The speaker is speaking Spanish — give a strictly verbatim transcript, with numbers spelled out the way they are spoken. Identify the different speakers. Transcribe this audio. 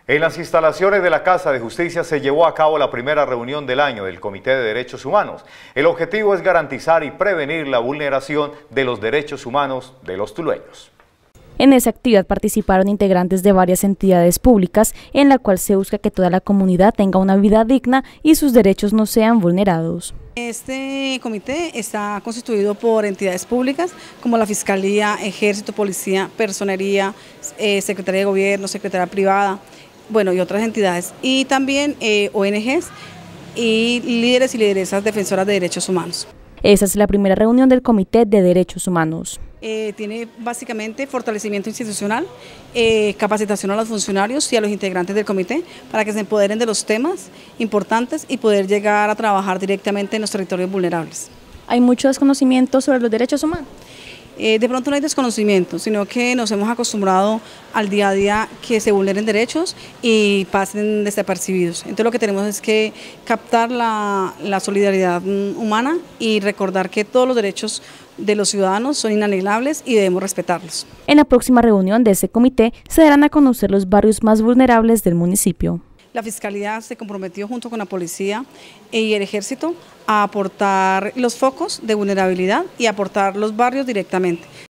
Speaker 1: En las instalaciones de la Casa de Justicia se llevó a cabo la primera reunión del año del Comité de Derechos Humanos. El objetivo es garantizar y prevenir la vulneración de los derechos humanos de los tulueños.
Speaker 2: En esa actividad participaron integrantes de varias entidades públicas, en la cual se busca que toda la comunidad tenga una vida digna y sus derechos no sean vulnerados.
Speaker 3: Este comité está constituido por entidades públicas como la Fiscalía, Ejército, Policía, Personería, eh, Secretaría de Gobierno, Secretaría Privada, bueno, y otras entidades, y también eh, O N Ges y líderes y lideresas defensoras de derechos humanos.
Speaker 2: Esa es la primera reunión del Comité de Derechos Humanos.
Speaker 3: Eh, tiene básicamente fortalecimiento institucional, eh, capacitación a los funcionarios y a los integrantes del comité para que se empoderen de los temas importantes y poder llegar a trabajar directamente en los territorios vulnerables.
Speaker 2: ¿Hay mucho desconocimiento sobre los derechos humanos?
Speaker 3: Eh, de pronto no hay desconocimiento, sino que nos hemos acostumbrado al día a día que se vulneren derechos y pasen desapercibidos. Entonces lo que tenemos es que captar la, la solidaridad humana y recordar que todos los derechos de los ciudadanos son inalienables y debemos respetarlos.
Speaker 2: En la próxima reunión de este comité se darán a conocer los barrios más vulnerables del municipio.
Speaker 3: La Fiscalía se comprometió junto con la Policía y el Ejército a aportar los focos de vulnerabilidad y aportar los barrios directamente.